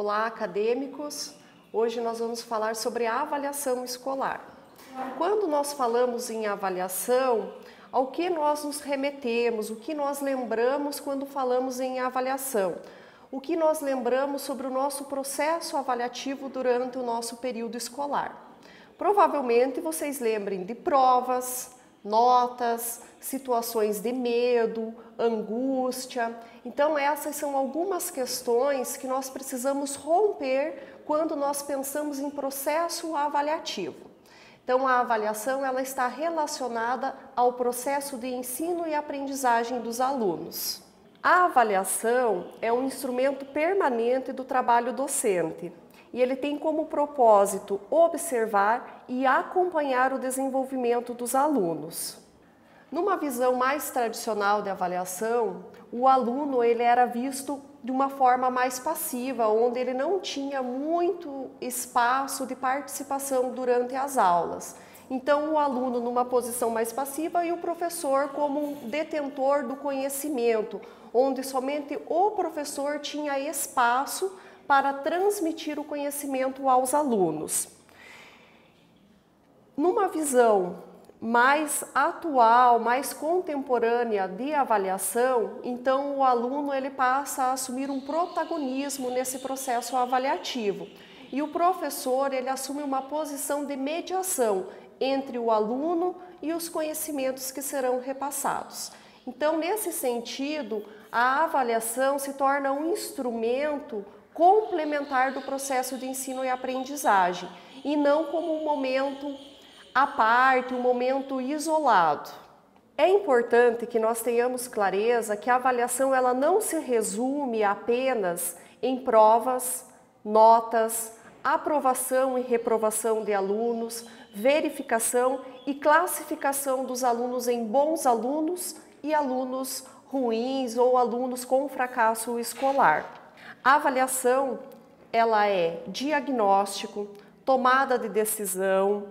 Olá, acadêmicos! Hoje nós vamos falar sobre a avaliação escolar. Quando nós falamos em avaliação, ao que nós nos remetemos, o que nós lembramos quando falamos em avaliação? O que nós lembramos sobre o nosso processo avaliativo durante o nosso período escolar? Provavelmente vocês lembrem de provas, notas, situações de medo, angústia. Então essas são algumas questões que nós precisamos romper quando nós pensamos em processo avaliativo. Então a avaliação ela está relacionada ao processo de ensino e aprendizagem dos alunos. A avaliação é um instrumento permanente do trabalho docente e ele tem como propósito observar e acompanhar o desenvolvimento dos alunos. Numa visão mais tradicional de avaliação, o aluno ele era visto de uma forma mais passiva, onde ele não tinha muito espaço de participação durante as aulas. Então, o aluno numa posição mais passiva e o professor como um detentor do conhecimento, onde somente o professor tinha espaço para transmitir o conhecimento aos alunos. Numa visão mais atual, mais contemporânea de avaliação, então o aluno ele passa a assumir um protagonismo nesse processo avaliativo. E o professor ele assume uma posição de mediação entre o aluno e os conhecimentos que serão repassados. Então, nesse sentido, a avaliação se torna um instrumento complementar do processo de ensino e aprendizagem, e não como um momento à parte, um momento isolado. É importante que nós tenhamos clareza que a avaliação ela não se resume apenas em provas, notas, aprovação e reprovação de alunos, verificação e classificação dos alunos em bons alunos e alunos ruins ou alunos com fracasso escolar. A avaliação ela é diagnóstico, tomada de decisão,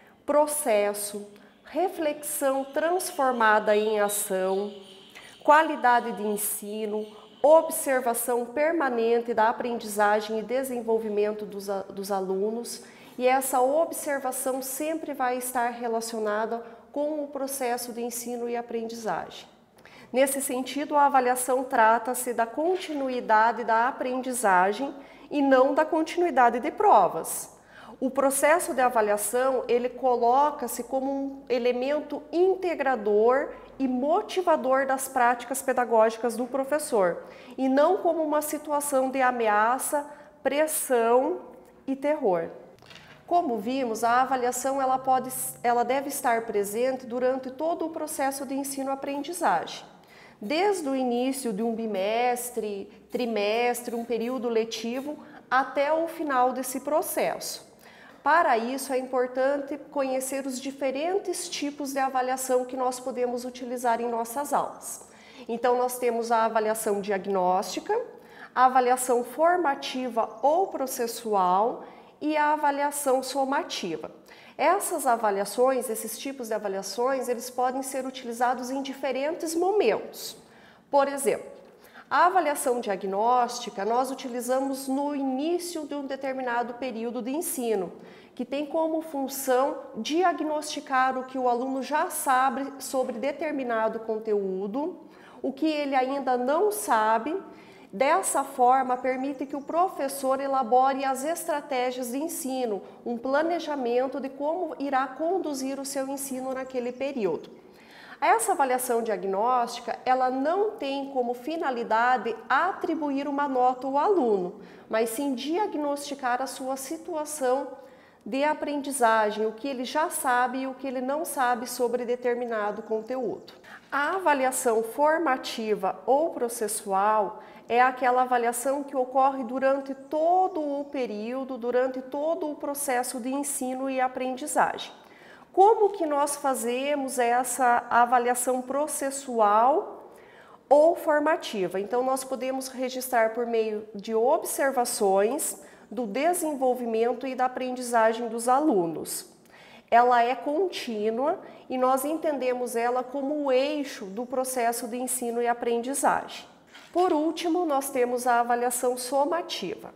processo, reflexão transformada em ação, qualidade de ensino, observação permanente da aprendizagem e desenvolvimento dos alunos, e essa observação sempre vai estar relacionada com o processo de ensino e aprendizagem. Nesse sentido, a avaliação trata-se da continuidade da aprendizagem e não da continuidade de provas. O processo de avaliação, ele coloca-se como um elemento integrador e motivador das práticas pedagógicas do professor, e não como uma situação de ameaça, pressão e terror. Como vimos, a avaliação ela deve estar presente durante todo o processo de ensino-aprendizagem. Desde o início de um bimestre, trimestre, um período letivo, até o final desse processo. Para isso, é importante conhecer os diferentes tipos de avaliação que nós podemos utilizar em nossas aulas. Então, nós temos a avaliação diagnóstica, a avaliação formativa ou processual e a avaliação somativa. Essas avaliações, esses tipos de avaliações, eles podem ser utilizados em diferentes momentos. Por exemplo, a avaliação diagnóstica nós utilizamos no início de um determinado período de ensino, que tem como função diagnosticar o que o aluno já sabe sobre determinado conteúdo, o que ele ainda não sabe. Dessa forma, permite que o professor elabore as estratégias de ensino, um planejamento de como irá conduzir o seu ensino naquele período. Essa avaliação diagnóstica, ela não tem como finalidade atribuir uma nota ao aluno, mas sim diagnosticar a sua situação de aprendizagem, o que ele já sabe e o que ele não sabe sobre determinado conteúdo. A avaliação formativa ou processual é aquela avaliação que ocorre durante todo o período, durante todo o processo de ensino e aprendizagem. Como que nós fazemos essa avaliação processual ou formativa? Então, nós podemos registrar por meio de observações do desenvolvimento e da aprendizagem dos alunos. Ela é contínua e nós entendemos ela como o eixo do processo de ensino e aprendizagem. Por último, nós temos a avaliação somativa.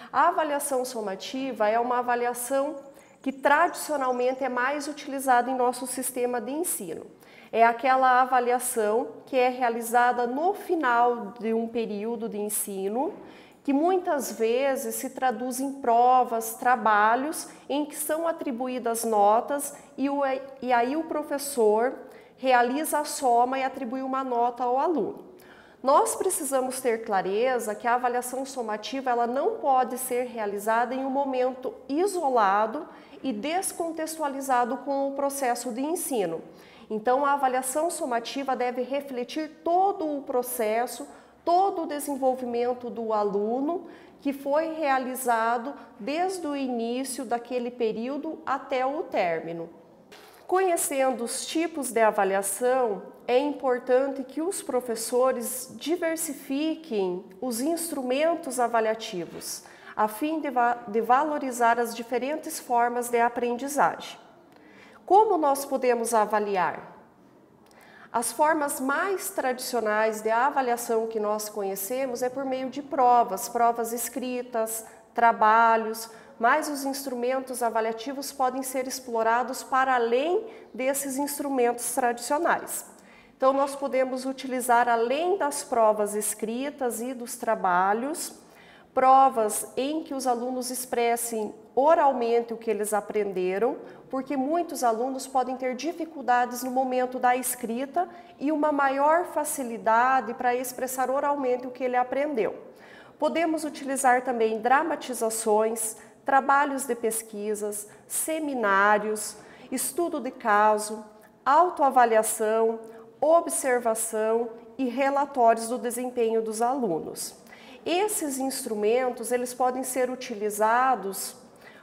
A avaliação somativa é uma avaliação que tradicionalmente é mais utilizada em nosso sistema de ensino. É aquela avaliação que é realizada no final de um período de ensino, que muitas vezes se traduz em provas, trabalhos em que são atribuídas notas e aí o professor realiza a soma e atribui uma nota ao aluno. Nós precisamos ter clareza que a avaliação somativa ela não pode ser realizada em um momento isolado e descontextualizado com o processo de ensino. Então, a avaliação somativa deve refletir todo o processo, todo o desenvolvimento do aluno que foi realizado desde o início daquele período até o término. Conhecendo os tipos de avaliação, é importante que os professores diversifiquem os instrumentos avaliativos, a fim de valorizar as diferentes formas de aprendizagem. Como nós podemos avaliar? As formas mais tradicionais de avaliação que nós conhecemos é por meio de provas escritas, trabalhos, mas os instrumentos avaliativos podem ser explorados para além desses instrumentos tradicionais. Então, nós podemos utilizar, além das provas escritas e dos trabalhos, provas em que os alunos expressem oralmente o que eles aprenderam, porque muitos alunos podem ter dificuldades no momento da escrita e uma maior facilidade para expressar oralmente o que ele aprendeu. Podemos utilizar também dramatizações, trabalhos de pesquisas, seminários, estudo de caso, autoavaliação, observação e relatórios do desempenho dos alunos. Esses instrumentos, eles podem ser utilizados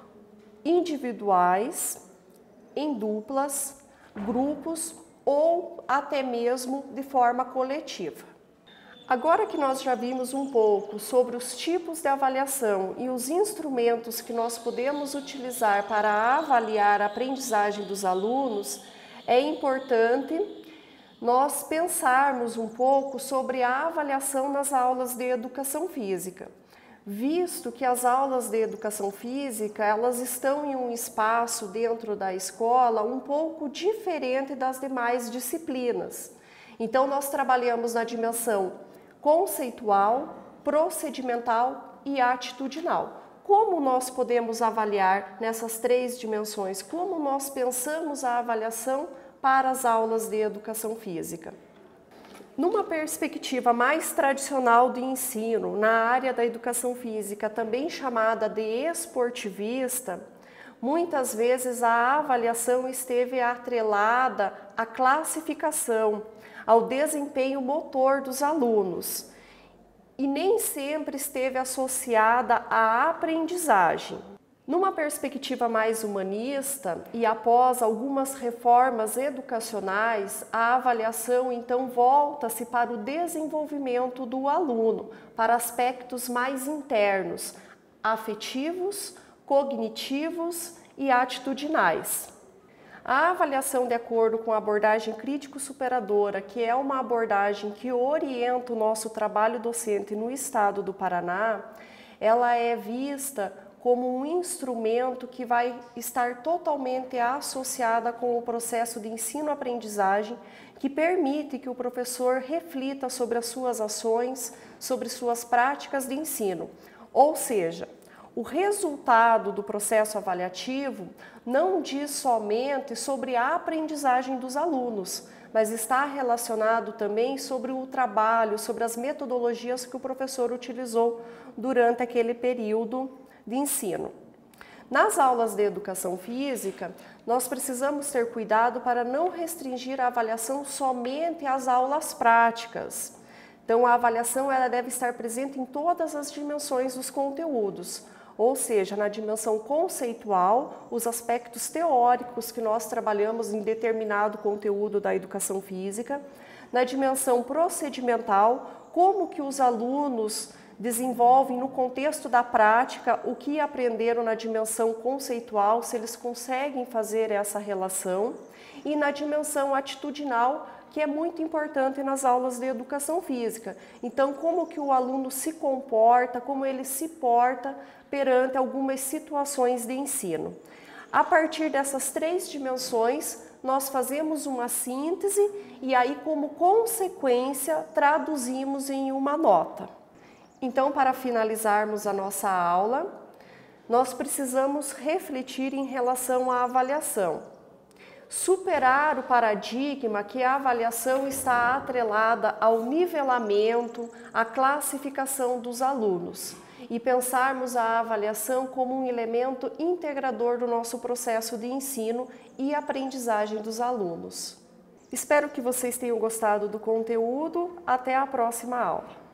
individuais, em duplas, grupos ou até mesmo de forma coletiva. Agora que nós já vimos um pouco sobre os tipos de avaliação e os instrumentos que nós podemos utilizar para avaliar a aprendizagem dos alunos, é importante nós pensarmos um pouco sobre a avaliação nas aulas de educação física, visto que as aulas de educação física, elas estão em um espaço dentro da escola um pouco diferente das demais disciplinas. Então, nós trabalhamos na dimensão conceitual, procedimental e atitudinal. Como nós podemos avaliar nessas três dimensões? Como nós pensamos a avaliação para as aulas de educação física? Numa perspectiva mais tradicional de ensino, na área da educação física, também chamada de esportivista, muitas vezes a avaliação esteve atrelada à classificação, ao desempenho motor dos alunos, e nem sempre esteve associada à aprendizagem. Numa perspectiva mais humanista e após algumas reformas educacionais, a avaliação então volta-se para o desenvolvimento do aluno, para aspectos mais internos, afetivos, cognitivos e atitudinais. A avaliação de acordo com a abordagem crítico-superadora, que é uma abordagem que orienta o nosso trabalho docente no estado do Paraná, ela é vista como um instrumento que vai estar totalmente associada com o processo de ensino-aprendizagem, que permite que o professor reflita sobre as suas ações, sobre suas práticas de ensino. Ou seja, o resultado do processo avaliativo não diz somente sobre a aprendizagem dos alunos, mas está relacionado também sobre o trabalho, sobre as metodologias que o professor utilizou durante aquele período de ensino. Nas aulas de educação física, nós precisamos ter cuidado para não restringir a avaliação somente às aulas práticas. Então, a avaliação ela deve estar presente em todas as dimensões dos conteúdos, ou seja, na dimensão conceitual, os aspectos teóricos que nós trabalhamos em determinado conteúdo da educação física, na dimensão procedimental, como que os alunos desenvolvem no contexto da prática o que aprenderam na dimensão conceitual, se eles conseguem fazer essa relação, e na dimensão atitudinal, que é muito importante nas aulas de educação física. Então, como que o aluno se comporta, como ele se porta perante algumas situações de ensino. A partir dessas 3 dimensões, nós fazemos uma síntese e aí, como consequência, traduzimos em uma nota. Então, para finalizarmos a nossa aula, nós precisamos refletir em relação à avaliação. Superar o paradigma que a avaliação está atrelada ao nivelamento, à classificação dos alunos e pensarmos a avaliação como um elemento integrador do nosso processo de ensino e aprendizagem dos alunos. Espero que vocês tenham gostado do conteúdo. Até a próxima aula.